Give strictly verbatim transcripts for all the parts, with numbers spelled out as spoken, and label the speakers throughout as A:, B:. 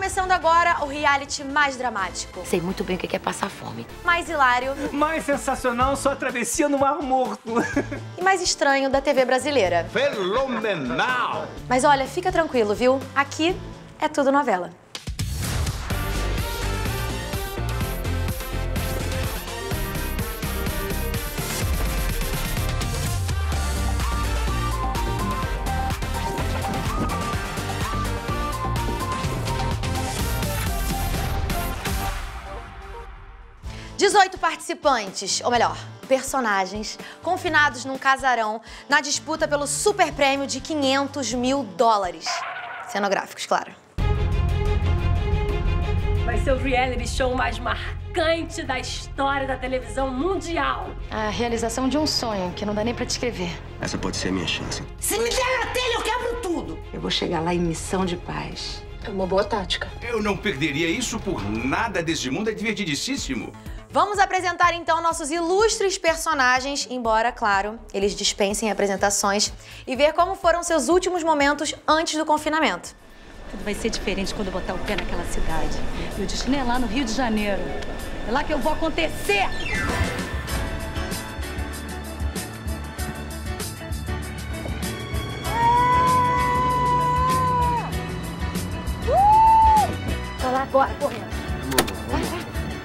A: começando agora o reality mais dramático.
B: Sei muito bem o que é passar fome.
A: Mais hilário.
C: Mais sensacional, só travessia no Mar Morto.
A: E mais estranho da T V brasileira.
D: Fenomenal!
A: Mas olha, fica tranquilo, viu? Aqui é tudo novela. dezoito participantes, ou melhor, personagens, confinados num casarão na disputa pelo super prêmio de quinhentos mil dólares. Cenográficos, claro.
E: Vai ser o reality show mais marcante da história da televisão mundial.
B: A realização de um sonho que não dá nem pra descrever.
D: Essa pode ser a minha chance.
F: Se me der na telha, eu quebro tudo.
B: Eu vou chegar lá em missão de paz.
F: É uma boa tática.
D: Eu não perderia isso por nada deste mundo, é divertidíssimo.
A: Vamos apresentar então nossos ilustres personagens, embora, claro, eles dispensem apresentações, e ver como foram seus últimos momentos antes do confinamento.
G: Tudo vai ser diferente quando eu botar o pé naquela cidade. Meu destino é lá no Rio de Janeiro. É lá que eu vou acontecer!
A: Vai lá agora, correndo. Vai, vai.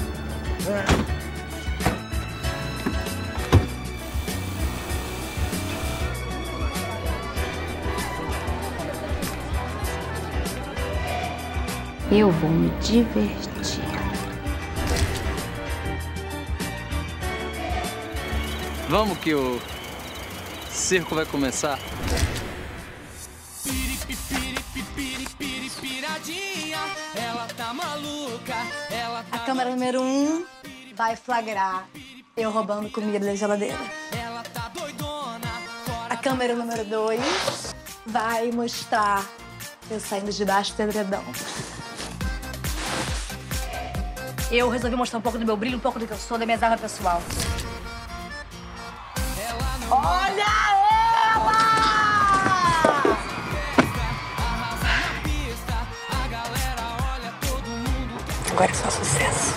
B: Eu vou me divertir.
H: Vamos que o circo vai começar.
G: A câmera número um vai flagrar eu roubando comida da geladeira. A câmera número dois vai mostrar eu saindo debaixo do edredom. Eu resolvi mostrar um pouco do meu brilho, um pouco do que eu sou, da minha arma pessoal. Olha ela! Agora é só sucesso.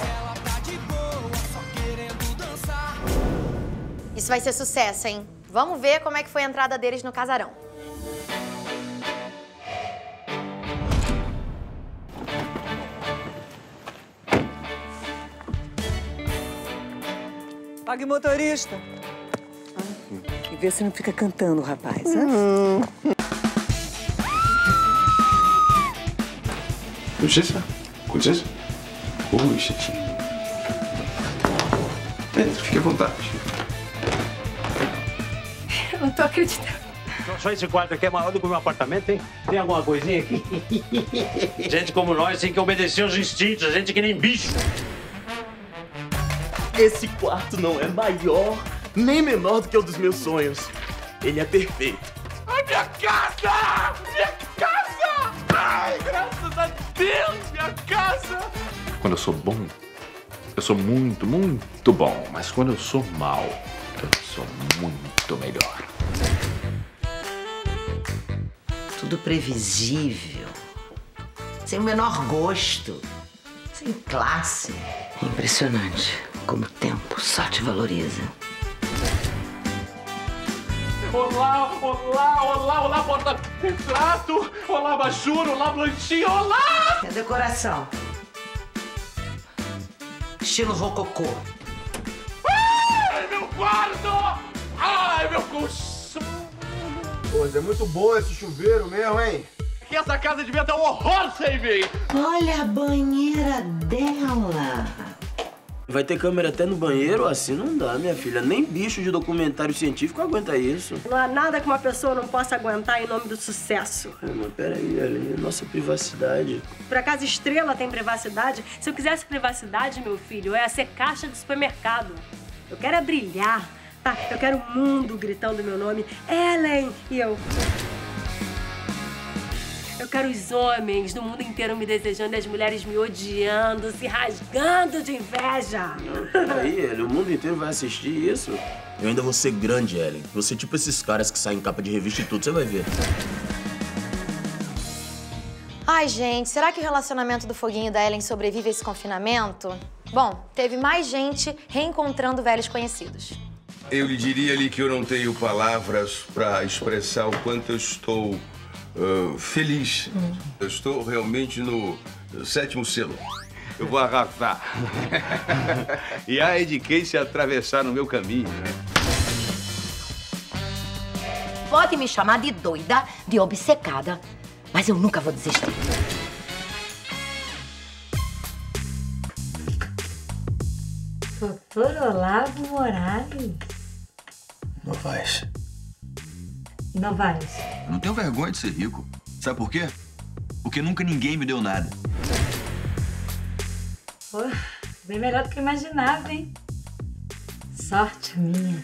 A: Isso vai ser sucesso, hein? Vamos ver como é que foi a entrada deles no casarão.
I: Pague motorista. E vê se não fica cantando, rapaz. Hum.
D: Licença? Com licença? Oi, chatinho. Entra, fique à vontade.
E: Eu não tô acreditando.
C: Só esse quarto aqui é maior do que o meu apartamento, hein? Tem alguma coisinha aqui? Gente como nós tem que obedecer aos instintos, a gente que nem bicho.
J: Esse quarto não é maior nem menor do que o dos meus sonhos. Ele é perfeito. Ai, minha casa! Minha casa! Ai, graças a Deus, minha casa!
K: Quando eu sou bom, eu sou muito, muito bom. Mas quando eu sou mal, eu sou muito melhor.
F: Tudo previsível. Sem o menor gosto. Sem classe.
B: É impressionante como o tempo só te valoriza.
J: Olá, olá, olá, olá, porta-retrato! Olá, abajur, olá, blanchinho, olá!
F: E a decoração? Estilo rococô.
J: Ai, meu quarto! Ai, meu colchão!
L: Pô, é muito bom esse chuveiro mesmo, hein?
J: Que essa casa devia ter um horror sem mim!
F: Olha a banheira dela!
J: Vai ter câmera até no banheiro? Assim não dá, minha filha. Nem bicho de documentário científico aguenta isso.
E: Não há nada que uma pessoa não possa aguentar em nome do sucesso.
J: Ah, mas peraí, ali, nossa privacidade.
E: Por acaso Estrela tem privacidade? Se eu quisesse privacidade, meu filho, eu ia ser caixa de supermercado. Eu quero é brilhar, tá? Eu quero o mundo gritando meu nome. Ellen! E eu... Eu quero os homens do mundo inteiro me desejando e as mulheres me odiando, se rasgando de inveja.
J: Peraí, Ellen, o mundo inteiro vai assistir isso? Eu ainda vou ser grande, Ellen. Vou ser tipo esses caras que saem em capa de revista e tudo, você vai ver.
A: Ai, gente, será que o relacionamento do Foguinho e da Ellen sobrevive a esse confinamento? Bom, teve mais gente reencontrando velhos conhecidos.
M: Eu lhe diria ali que eu não tenho palavras para expressar o quanto eu estou uh, feliz. Hum. Eu estou realmente no sétimo selo.
D: Eu vou arrasar. E ai de quem se atravessar no meu caminho.
B: Pode me chamar de doida, de obcecada, mas eu nunca vou desistir.
N: Doutor Olavo Moraes.
O: Novaes.
N: Novaes.
O: Eu não tenho vergonha de ser rico. Sabe por quê? Porque nunca ninguém me deu nada.
N: Pô, bem melhor do que eu imaginava, hein? Sorte minha.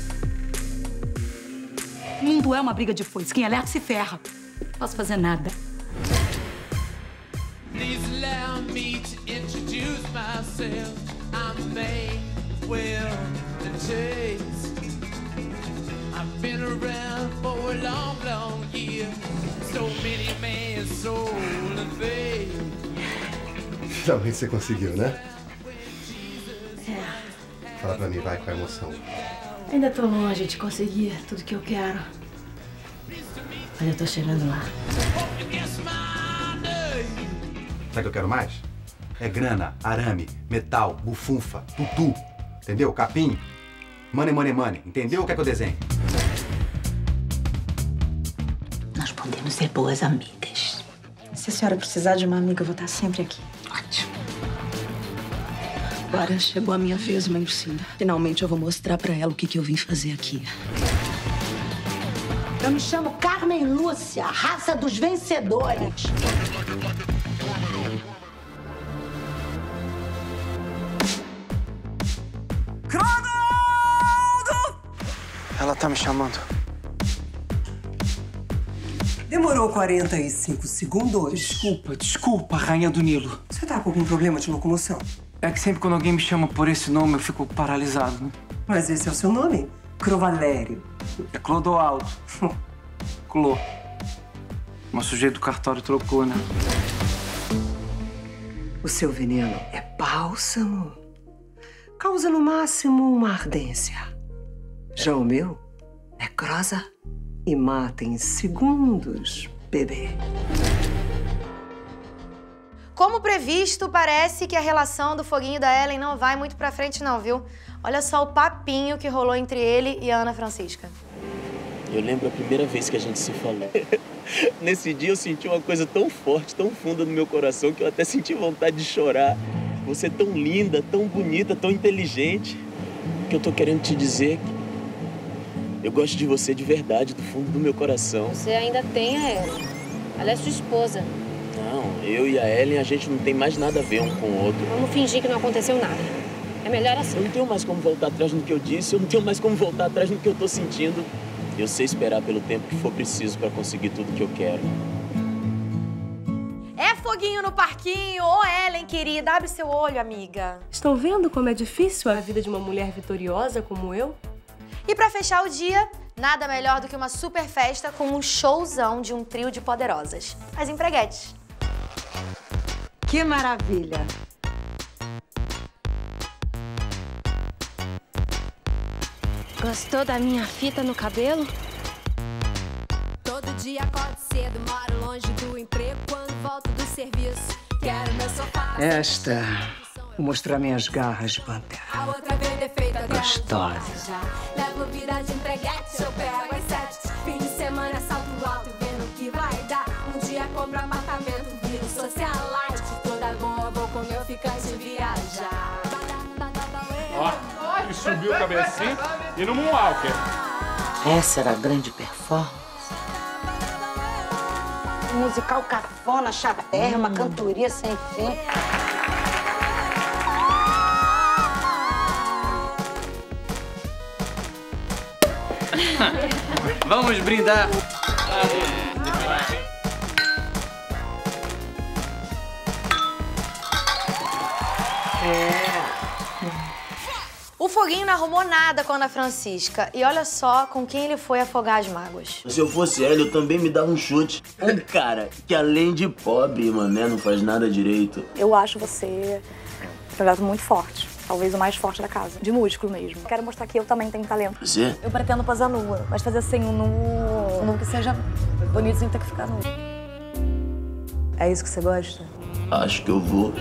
G: O mundo é uma briga de foice. Quem alerta se ferra. Não posso fazer nada.
P: Please allow me to introduce myself. I'm May, Will, and Chase. I've been around for a long, long year. So many men, soul and faith.
L: Finalmente você conseguiu, né?
N: É.
L: Fala pra mim, vai, com a emoção.
N: Ainda tô longe de conseguir tudo que eu quero. Mas eu tô chegando lá.
Q: Sabe o que eu quero mais? É grana, arame, metal, bufunfa, tutu. Entendeu? Capim. Money, money, money. Entendeu o que é que eu desenho?
B: Nós podemos ser boas amigas.
I: Se a senhora precisar de uma amiga, eu vou estar sempre aqui.
B: Ótimo.
F: Agora chegou a minha vez, mãe Lucinda. Finalmente eu vou mostrar pra ela o que, que eu vim fazer aqui.
B: Eu me chamo Carmen Lúcia, raça dos vencedores.
H: Ela tá me chamando.
R: Demorou quarenta e cinco segundos.
H: Desculpa, desculpa, rainha do Nilo.
R: Você tá com algum problema de locomoção?
H: É que sempre quando alguém me chama por esse nome, eu fico paralisado, né?
R: Mas esse é o seu nome? Crovalério.
H: É Clodoaldo. Clô. Mas o sujeito do cartório trocou, né?
R: O seu veneno é bálsamo. Causa no máximo uma ardência. Já o meu, necrosa e mata em segundos, bebê.
A: Como previsto, parece que a relação do Foguinho e da Ellen não vai muito pra frente não, viu? Olha só o papinho que rolou entre ele e a Ana Francisca.
J: Eu lembro a primeira vez que a gente se falou. Nesse dia eu senti uma coisa tão forte, tão funda no meu coração, que eu até senti vontade de chorar. Você é tão linda, tão bonita, tão inteligente, que eu tô querendo te dizer que eu gosto de você de verdade, do fundo do meu coração.
S: Você ainda tem a Ellen. Ela é sua esposa.
J: Não, eu e a Ellen, a gente não tem mais nada a ver um com o outro.
S: Vamos fingir que não aconteceu nada. É melhor assim.
J: Eu não tenho mais como voltar atrás no que eu disse, eu não tenho mais como voltar atrás no que eu tô sentindo. Eu sei esperar pelo tempo que for preciso pra conseguir tudo que eu quero.
A: É Foguinho no parquinho. Ô, Ellen, querida, abre seu olho, amiga.
E: Estão vendo como é difícil a vida de uma mulher vitoriosa como eu?
A: E pra fechar o dia, nada melhor do que uma super festa com um showzão de um trio de poderosas. As empreguetes.
I: Que maravilha!
S: Gostou da minha fita no cabelo?
T: Todo dia acordo cedo, moro longe do emprego. Quando volto do serviço, quero meu sofá.
R: Esta, vou mostrar minhas garras de pantera.
T: A outra vez defeita
R: Gostosa.
T: Levo vida de empreguete, eu pego as sete. Fim de semana, salto alto, vendo o que vai dar. Um dia compro apartamento, viro socialite. Toda boa, vou com meu ficante viajar.
K: Ó, ele subiu o cabecinho e no Moonwalker.
F: Essa era a grande performance. Um musical cafona, chatérrima, hum. cantoria sem fim.
H: Vamos brindar.
A: O Foguinho não arrumou nada com a Ana Francisca. E olha só com quem ele foi afogar as mágoas.
J: Se eu fosse ela, eu também me dava um chute. Um cara que além de pobre, mané, não faz nada direito.
U: Eu acho você um candidato muito forte. Talvez o mais forte da casa. De músculo mesmo. Quero mostrar que eu também tenho talento.
J: Você?
U: Eu pretendo posar nua, mas fazer assim, um nu... Um nu que seja bonito sem ter que ficar nu. É isso que você gosta?
J: Acho que eu vou.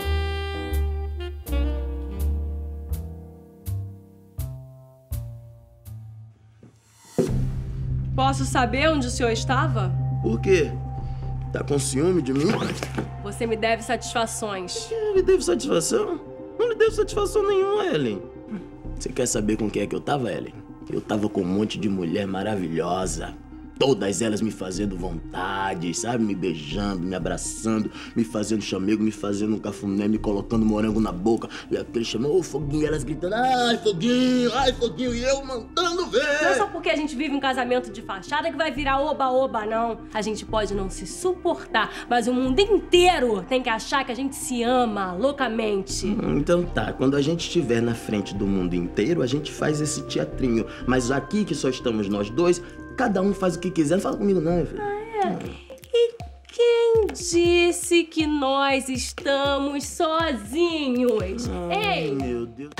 E: Posso saber onde o senhor estava?
J: Por quê? Tá com ciúme de mim?
E: Você me deve satisfações.
J: Eu lhe devo satisfação? Não lhe devo satisfação nenhuma, Ellen. Você quer saber com quem é que eu tava, Ellen? Eu tava com um monte de mulher maravilhosa. Todas elas me fazendo vontade, sabe? Me beijando, me abraçando, me fazendo chamego, me fazendo um cafuné, me colocando morango na boca. E aquele chamou, ô, Foguinho, e elas gritando, ai, Foguinho, ai, Foguinho, e eu mandando ver.
E: Não é só porque a gente vive um casamento de fachada que vai virar oba-oba, não. A gente pode não se suportar, mas o mundo inteiro tem que achar que a gente se ama loucamente.
J: Hum, então tá, quando a gente estiver na frente do mundo inteiro, a gente faz esse teatrinho. Mas aqui, que só estamos nós dois, cada um faz o que quiser. Não fala comigo, não, meu filho.
E: Ah, é? E quem disse que nós estamos sozinhos?
J: Ai,
E: Ei!
J: meu Deus.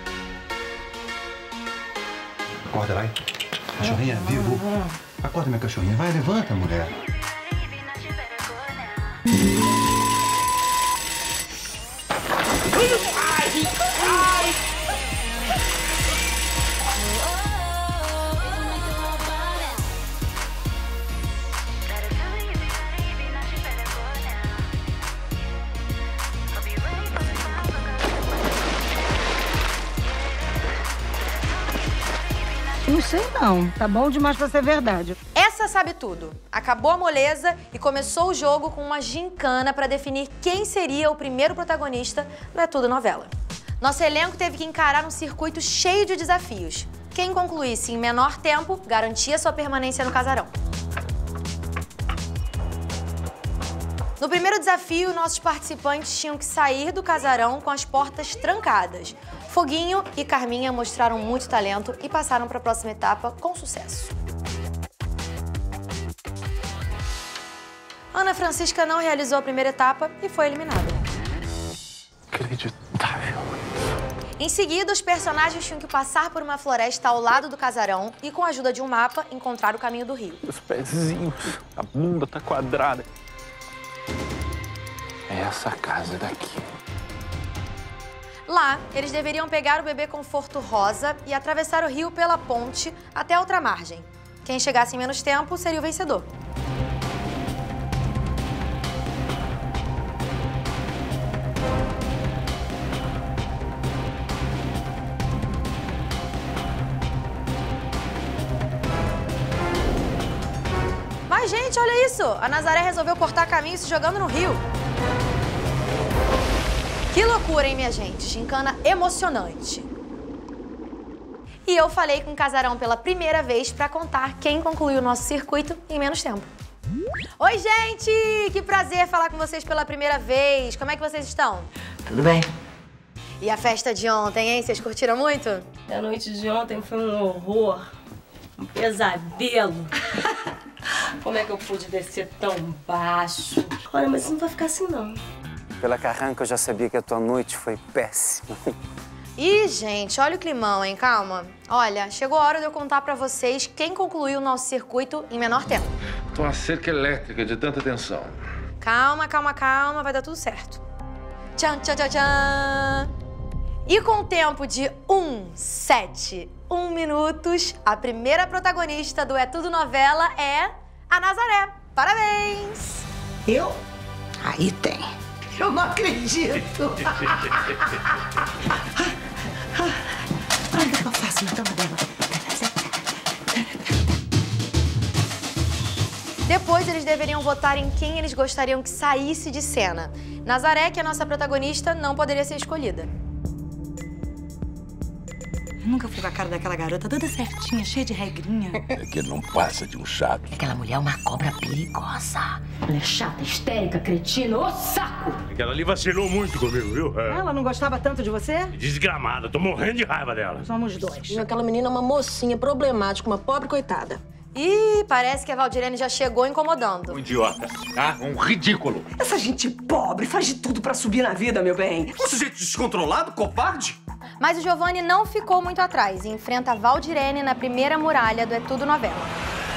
Q: Acorda, vai. Cachorrinha, vivo. Acorda, minha cachorrinha. Vai, levanta, mulher.
P: Ai! Ai!
V: Não sei não, tá bom demais pra ser verdade.
A: Essa sabe tudo. Acabou a moleza e começou o jogo com uma gincana pra definir quem seria o primeiro protagonista do É Tudo Novela. Nosso elenco teve que encarar um circuito cheio de desafios. Quem concluísse em menor tempo garantia sua permanência no casarão. No primeiro desafio, nossos participantes tinham que sair do casarão com as portas trancadas. Foguinho e Carminha mostraram muito talento e passaram para a próxima etapa com sucesso. Ana Francisca não realizou a primeira etapa e foi eliminada.
K: Acreditável.
A: Em seguida, os personagens tinham que passar por uma floresta ao lado do casarão e, com a ajuda de um mapa, encontrar o caminho do rio.
K: Os pezinhos, a bunda tá quadrada. É essa casa daqui.
A: Lá, eles deveriam pegar o bebê conforto rosa e atravessar o rio pela ponte até a outra margem. Quem chegasse em menos tempo seria o vencedor. Mas, gente, olha isso! A Nazaré resolveu cortar caminho se jogando no rio. Que loucura, hein, minha gente? Gincana emocionante. E eu falei com o casarão pela primeira vez pra contar quem concluiu o nosso circuito em menos tempo. Oi, gente! Que prazer falar com vocês pela primeira vez. Como é que vocês estão?
B: Tudo bem.
A: E a festa de ontem, hein? Vocês curtiram muito?
E: A noite de ontem foi um horror, um pesadelo. Como é que eu pude descer tão baixo? Olha, mas isso não vai ficar assim, não.
H: Pela carranca, eu já sabia que a tua noite foi péssima.
A: Ih, gente, olha o climão, hein? Calma. Olha, chegou a hora de eu contar pra vocês quem concluiu o nosso circuito em menor tempo.
K: Tô uma cerca elétrica de tanta tensão.
A: Calma, calma, calma, vai dar tudo certo. Tchan, tchan, tchan, tchan. E com o tempo de um, sete, um minutos, a primeira protagonista do É Tudo Novela é a Nazaré. Parabéns!
V: Eu? Aí tem. Eu não acredito. Olha o que eu faço na cama dela.
A: Depois, eles deveriam votar em quem eles gostariam que saísse de cena. Nazaré, que é a nossa protagonista, não poderia ser escolhida.
V: Eu nunca fui com a cara daquela garota toda certinha, cheia de regrinha.
K: É que ele não passa de um chato.
B: Aquela mulher é uma cobra perigosa. Mulher chata, histérica, cretina, ô saco!
C: Aquela ali vacilou muito comigo, viu? É.
U: Ela não gostava tanto de você?
C: Desgramada, tô morrendo de raiva dela.
U: Somos dois.
M: E aquela menina é uma mocinha problemática, uma pobre coitada.
A: Ih, parece que a Valdirene já chegou incomodando.
K: Um idiota, tá? Um ridículo.
R: Essa gente pobre faz de tudo pra subir na vida, meu bem.
H: Um sujeito descontrolado, covarde.
A: Mas o Giovanni não ficou muito atrás e enfrenta a Valdirene na primeira muralha do É Tudo Novela.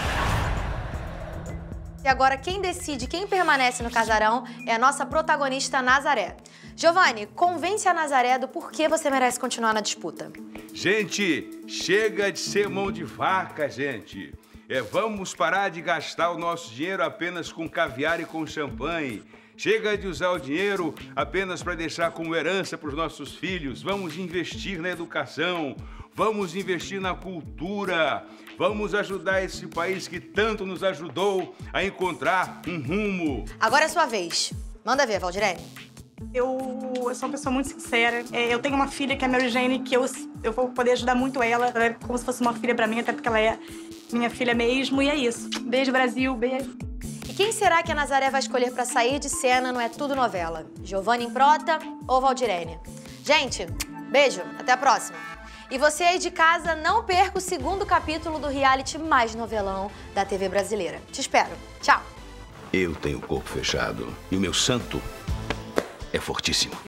A: E agora quem decide quem permanece no casarão é a nossa protagonista Nazaré. Giovanni, convence a Nazaré do porquê você merece continuar na disputa.
D: Gente, chega de ser mão de vaca, gente. É, vamos parar de gastar o nosso dinheiro apenas com caviar e com champanhe. Chega de usar o dinheiro apenas para deixar como herança para os nossos filhos. Vamos investir na educação, vamos investir na cultura, vamos ajudar esse país que tanto nos ajudou a encontrar um rumo.
A: Agora é sua vez. Manda ver, Valdirene.
W: Eu, eu sou uma pessoa muito sincera. É, eu tenho uma filha que é a Mary Jane, que eu, eu vou poder ajudar muito ela. Ela é como se fosse uma filha pra mim, até porque ela é minha filha mesmo. E é isso. Beijo, Brasil. Beijo.
A: E quem será que a Nazaré vai escolher pra sair de cena no É Tudo Novela? Giovanni Improta ou Valdirene? Gente, beijo. Até a próxima. E você aí de casa, não perca o segundo capítulo do reality mais novelão da T V brasileira. Te espero. Tchau.
D: Eu tenho o corpo fechado e o meu santo é fortíssimo.